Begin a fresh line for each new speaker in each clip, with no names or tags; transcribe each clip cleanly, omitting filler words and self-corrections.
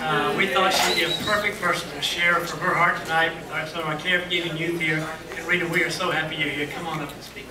We thought she'd be a perfect person to share from her heart tonight with some of our Caregiving Youth here. And Rina, we are so happy you're here. Come on up and speak.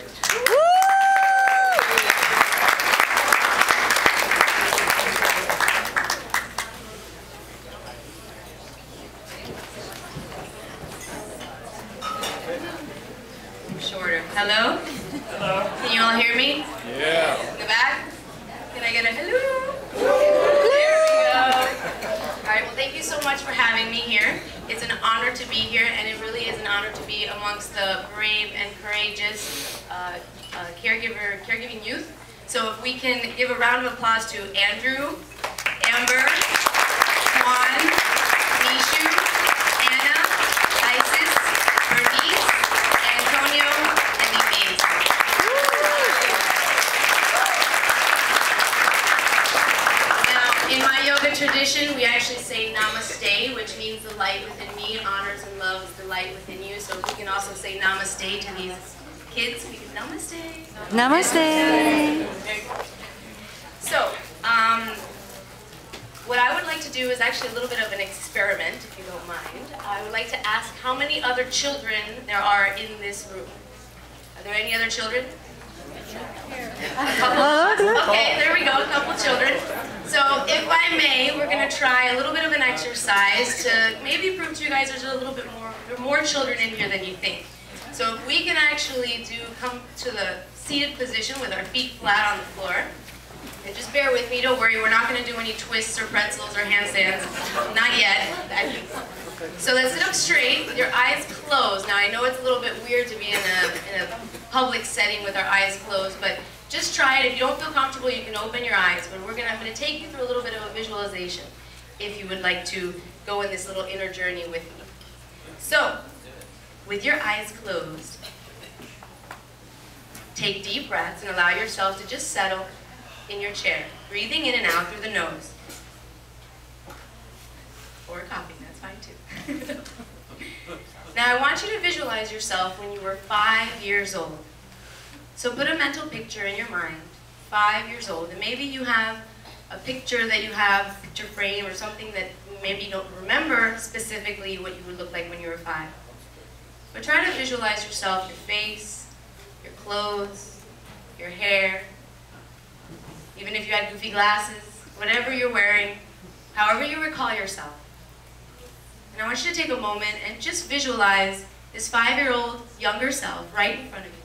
Shorter. Hello?
Hello.
Can you all hear me?
Yeah.
In the back? Can I get a hello? There we go. All right, well, thank you so much for having me here. It's an honor to be here, and it really is an honor to be amongst the brave and courageous Caregiving Youth. So if we can give a round of applause to Andrew, Amber, Juan, Nishu, Anna, Isis, Bernice, Antonio, and Denise. Now, in my yoga tradition, we actually say namaste, which means the light within me honors and loves the light within you. So we can also say namaste to these kids. We can namaste.
Namaste.
So, what I would like to do is actually a little bit of an experiment, if you don't mind. I would like to ask how many other children there are in this room. Are there any other children? A couple? Okay, there we go, a couple children. So if I may, we're going to try a little bit of an exercise to maybe prove to you guys there's a little bit more, there are more children in here than you think. So if we can actually come to the seated position with our feet flat on the floor. And just bear with me, don't worry, we're not going to do any twists or pretzels or handstands. Not yet. So let's sit up straight with your eyes closed. Now I know it's a little bit weird to be in a public setting with our eyes closed, but just try it. If you don't feel comfortable, you can open your eyes. But I'm going to take you through a little bit of a visualization if you would like to go in this little inner journey with me. So, with your eyes closed, take deep breaths and allow yourself to just settle in your chair, breathing in and out through the nose. Or coughing, that's fine too. Now I want you to visualize yourself when you were 5 years old. So put a mental picture in your mind, 5 years old, and maybe you have a picture that you have, picture frame or something that maybe you don't remember specifically what you would look like when you were 5. But try to visualize yourself, your face, your clothes, your hair, even if you had goofy glasses, whatever you're wearing, however you recall yourself. And I want you to take a moment and just visualize this 5-year-old younger self right in front of you.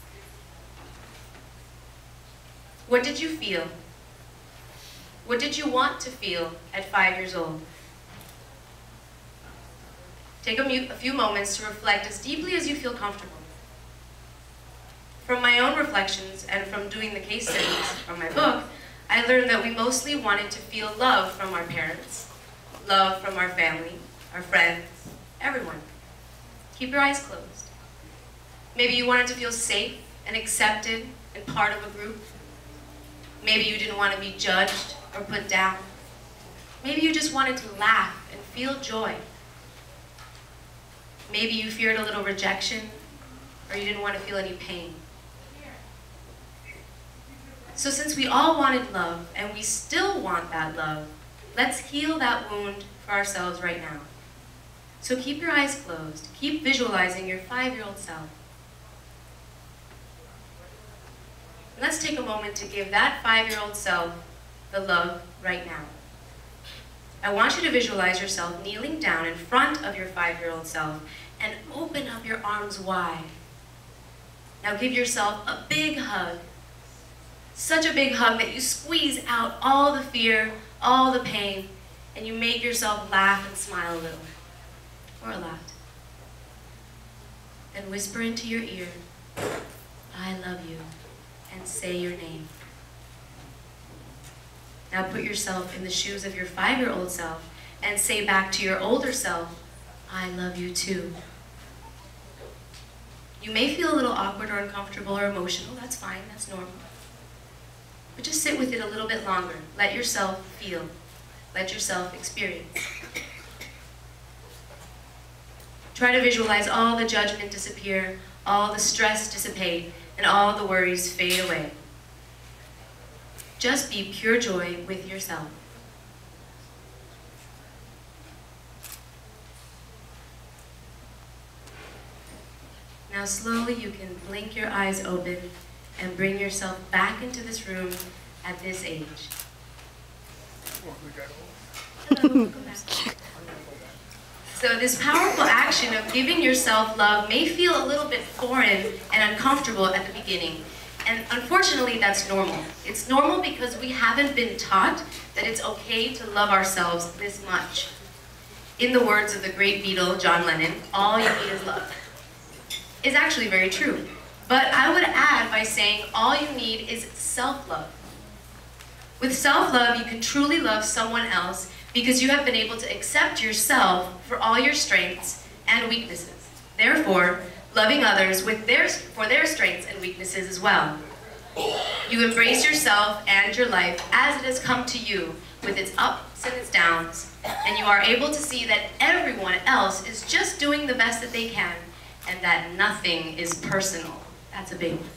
What did you feel? What did you want to feel at 5 years old? Take a few moments to reflect as deeply as you feel comfortable. From my own reflections and from doing the case studies from my book, I learned that we mostly wanted to feel love from our parents, love from our family, our friends, everyone. Keep your eyes closed. Maybe you wanted to feel safe and accepted and part of a group. Maybe you didn't want to be judged or put down. Maybe you just wanted to laugh and feel joy. Maybe you feared a little rejection or you didn't want to feel any pain. So since we all wanted love, and we still want that love, let's heal that wound for ourselves right now. So keep your eyes closed. Keep visualizing your 5-year-old self. Let's take a moment to give that 5-year-old self the love right now. I want you to visualize yourself kneeling down in front of your 5-year-old self and open up your arms wide. Now give yourself a big hug. Such a big hug that you squeeze out all the fear, all the pain, and you make yourself laugh and smile a little, or a lot. Then whisper into your ear, I love you, and say your name. Now put yourself in the shoes of your 5-year-old self and say back to your older self, I love you too. You may feel a little awkward or uncomfortable or emotional, that's fine, that's normal. But just sit with it a little bit longer. Let yourself feel. Let yourself experience. Try to visualize all the judgment disappear, all the stress dissipate, and all the worries fade away. Just be pure joy with yourself. Now slowly you can blink your eyes open and bring yourself back into this room at this age. Hello, welcome back. So this powerful action of giving yourself love may feel a little bit foreign and uncomfortable at the beginning. And unfortunately, that's normal. It's normal because we haven't been taught that it's okay to love ourselves this much. In the words of the great Beatle, John Lennon, all you need is love. Is actually very true. But I would add by saying all you need is self-love. With self-love, you can truly love someone else because you have been able to accept yourself for all your strengths and weaknesses. Therefore, loving others for their strengths and weaknesses as well. You embrace yourself and your life as it has come to you with its ups and its downs, and you are able to see that everyone else is just doing the best that they can and that nothing is personal. That's a big one.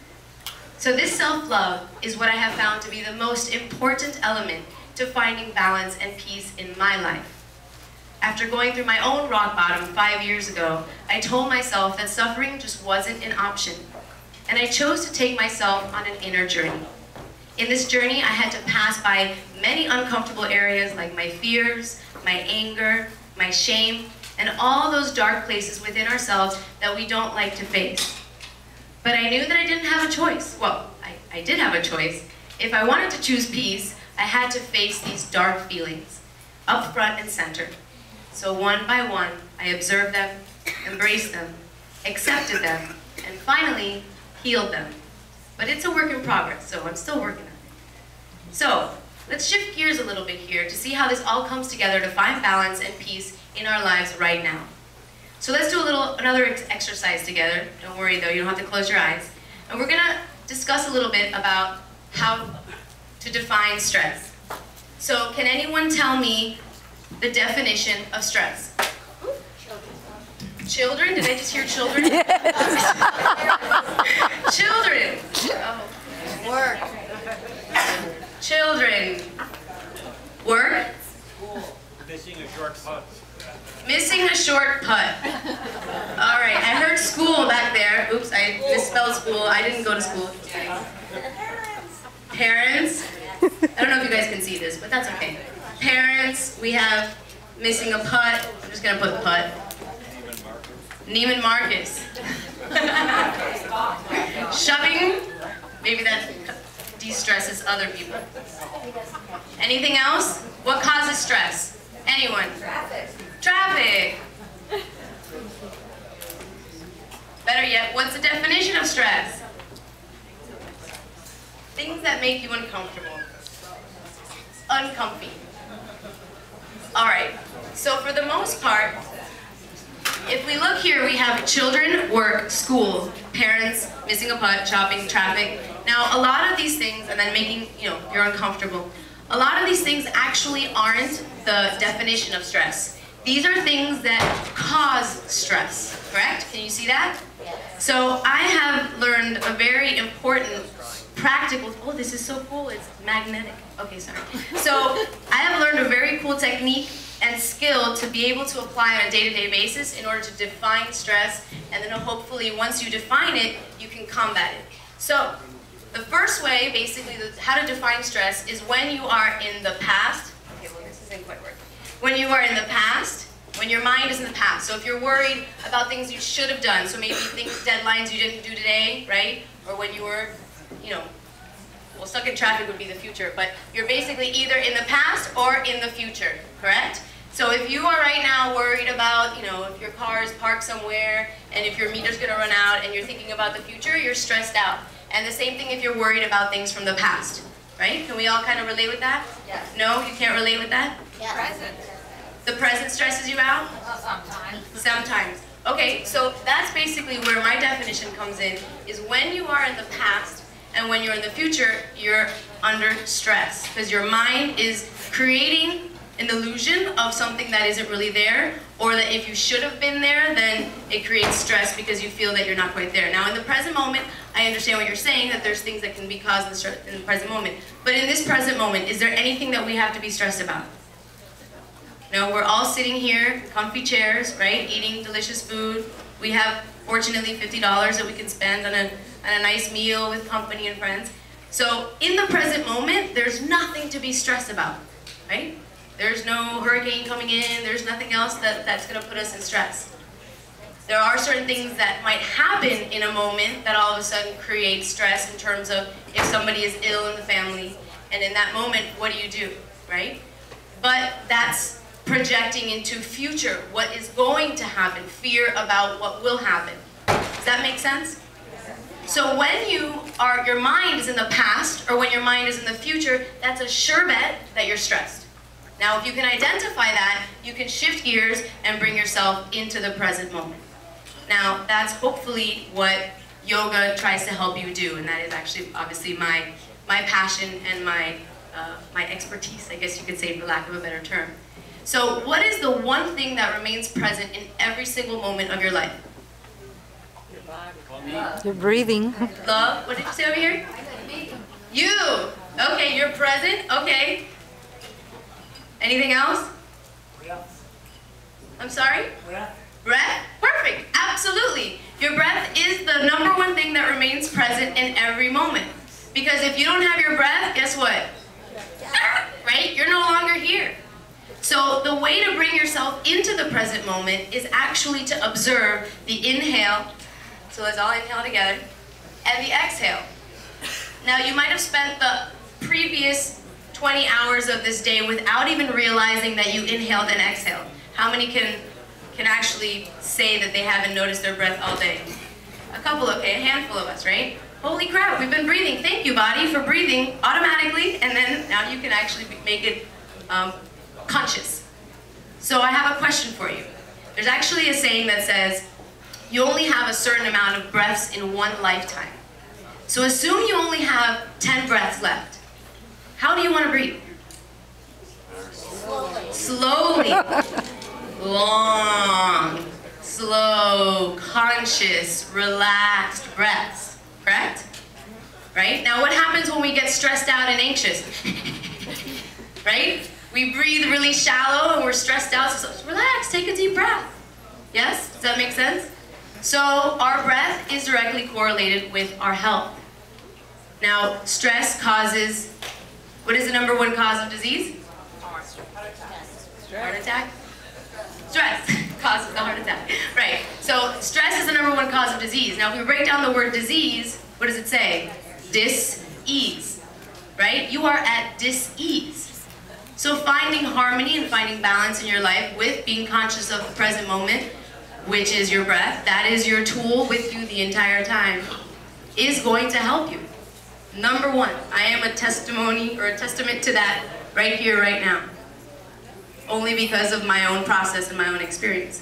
So this self-love is what I have found to be the most important element to finding balance and peace in my life. After going through my own rock bottom 5 years ago, I told myself that suffering just wasn't an option, and I chose to take myself on an inner journey. In this journey, I had to pass by many uncomfortable areas like my fears, my anger, my shame, and all those dark places within ourselves that we don't like to face. But I knew that I didn't have a choice. Well, I did have a choice. If I wanted to choose peace, I had to face these dark feelings, up front and center. So one by one, I observed them, embraced them, accepted them, and finally, healed them. But it's a work in progress, so I'm still working on it. So, let's shift gears a little bit here to see how this all comes together to find balance and peace in our lives right now. So let's do another exercise together. Don't worry though, you don't have to close your eyes. And we're gonna discuss a little bit about how to define stress. So can anyone tell me the definition of stress? Children? Did I just hear children? Children! Oh. Work. Children. Work.
Missing a short putt.
Missing a short putt. All right, I heard school back there. Oops, I misspelled school. I didn't go to school. Parents. I don't know if you guys can see this, but that's okay. Parents, we have missing a putt. I'm just gonna put putt. Neiman Marcus. Shoving. Maybe that de-stresses other people. Anything else? What causes stress? Anyone? Traffic. Traffic. Better yet, what's the definition of stress? Things that make you uncomfortable. Uncomfy. All right, so for the most part, if we look here, we have children, work, school, parents, missing a putt, shopping, traffic. Now, a lot of these things, and then making, you're uncomfortable. A lot of these things actually aren't the definition of stress. These are things that cause stress, correct? Can you see that? Yes. So I have learned a very important practical, oh, this is so cool, it's magnetic. Okay, sorry. So I have learned a very cool technique and skill to be able to apply on a day-to-day basis in order to define stress, and then hopefully once you define it, you can combat it. So the first way, basically, how to define stress is when you are in the past. Okay, well, this isn't quite working. When you are in the past, when your mind is in the past. So if you're worried about things you should have done, so maybe deadlines you didn't do today, right? Or when you were, well, stuck in traffic would be the future, but you're basically either in the past or in the future, correct? So if you are right now worried about, if your car is parked somewhere and if your meter's gonna run out and you're thinking about the future, you're stressed out. And the same thing if you're worried about things from the past, right? Can we all kind of relate with that? Yes. No, you can't relate with that?
Yeah. Present.
The present stresses you out?
Sometimes.
Sometimes. Okay, so that's basically where my definition comes in, is when you are in the past and when you're in the future, you're under stress. Because your mind is creating an illusion of something that isn't really there, or that if you should have been there, then it creates stress because you feel that you're not quite there. Now in the present moment, I understand what you're saying, that there's things that can be caused in the present moment. But in this present moment, is there anything that we have to be stressed about? No, we're all sitting here, comfy chairs, right? Eating delicious food. We have fortunately $50 that we can spend on a nice meal with company and friends. So in the present moment, there's nothing to be stressed about, right? There's no hurricane coming in, there's nothing else that's gonna put us in stress. There are certain things that might happen in a moment that all of a sudden create stress in terms of if somebody is ill in the family, and in that moment, what do, right? But that's projecting into future, what is going to happen, fear about what will happen. Does that make sense? So when your mind is in the past, or when your mind is in the future, that's a sure bet that you're stressed. Now, if you can identify that, you can shift gears and bring yourself into the present moment. Now, that's hopefully what yoga tries to help you do, and that is actually obviously my passion and my expertise, I guess you could say, for lack of a better term. So what is the one thing that remains present in every single moment of your life?
You're breathing.
Love, what did you say over here? You. Okay, you're present. Okay. Anything else? I'm sorry? Breath? Perfect. Absolutely. Your breath is the number one thing that remains present in every moment. Because if you don't have your breath, guess what? Right? You're no longer here. So the way to bring yourself into the present moment is actually to observe the inhale. So let's all inhale together. And the exhale. Now you might have spent the previous 20 hours of this day without even realizing that you inhaled and exhaled. How many can actually say that they haven't noticed their breath all day? A couple, okay, a handful of us, right? Holy crap, we've been breathing. Thank you, body, for breathing automatically, and then now you can actually make it conscious. So I have a question for you. There's actually a saying that says, you only have a certain amount of breaths in one lifetime. So assume you only have 10 breaths left. How do you want to breathe? Slowly. Long, slow, conscious, relaxed breaths, correct? Right? Now what happens when we get stressed out and anxious? Right? We breathe really shallow and we're stressed out, so relax, take a deep breath. Yes? Does that make sense? So our breath is directly correlated with our health. Now, stress causes, what is the number one cause of disease? Heart attack? Stress causes the heart attack. Right. So stress is the number one cause of disease. Now if we break down the word disease, what does it say? Dis-ease. Right? You are at dis-ease. So finding harmony and finding balance in your life with being conscious of the present moment, which is your breath, that is your tool with you the entire time, is going to help you. Number one, I am a testimony or a testament to that right here, right now. Only because of my own process and my own experience.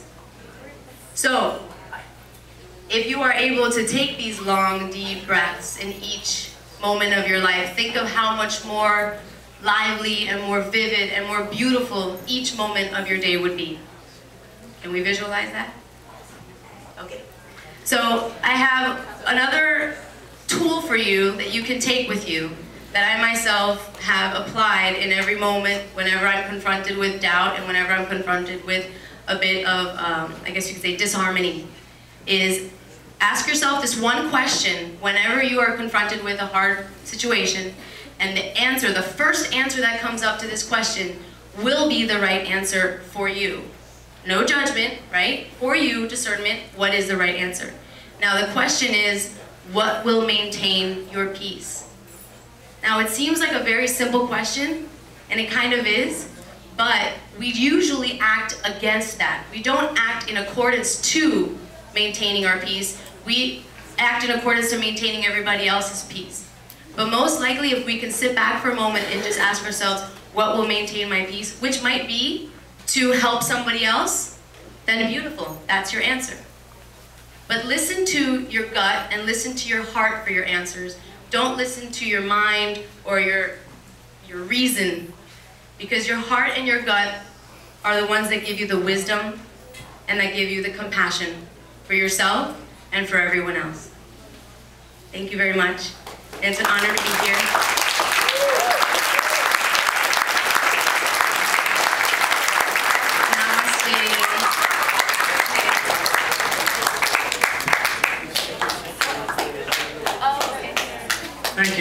So, if you are able to take these long, deep breaths in each moment of your life, think of how much more lively and more vivid and more beautiful each moment of your day would be. Can we visualize that? Okay. So, I have another tool for you that you can take with you that I myself have applied in every moment whenever I'm confronted with doubt and whenever I'm confronted with a bit of, I guess you could say, disharmony, is ask yourself this one question whenever you are confronted with a hard situation, and the first answer that comes up to this question will be the right answer for you. No judgment, right? For you, discernment, what is the right answer? Now the question is, what will maintain your peace? Now it seems like a very simple question, and it kind of is, but we usually act against that. We don't act in accordance to maintaining our peace. We act in accordance to maintaining everybody else's peace. But most likely if we can sit back for a moment and just ask ourselves, what will maintain my peace? Which might be to help somebody else, then beautiful, that's your answer. But listen to your gut and listen to your heart for your answers. Don't listen to your mind or your reason, because your heart and your gut are the ones that give you the wisdom and that give you the compassion for yourself and for everyone else. Thank you very much. It's an honor to be here.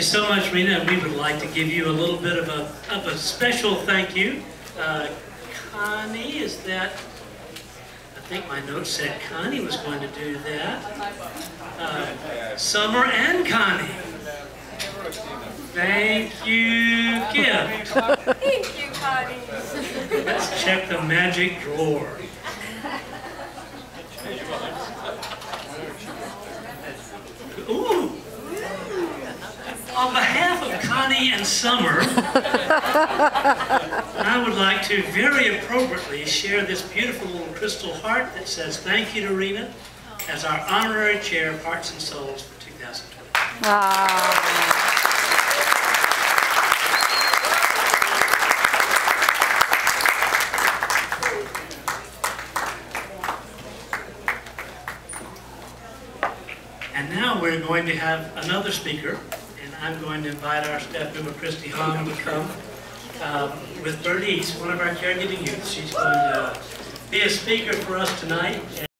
so much, Rina. We would like to give you a little bit of a special thank you. Connie, is that? I think my notes said Connie was going to do that. Summer and Connie. Thank you, Gift.
Thank you, Connie.
Let's check the magic drawer. Ooh. On behalf of Connie and Summer, I would like to very appropriately share this beautiful little crystal heart that says thank you to Rina as our honorary chair of Hearts and Souls for 2020.
Wow.
And now we're going to have another speaker, and I'm going to invite our staff member, Christy Hong, to come with Bernice, one of our caregiving youth. She's going to be a speaker for us tonight.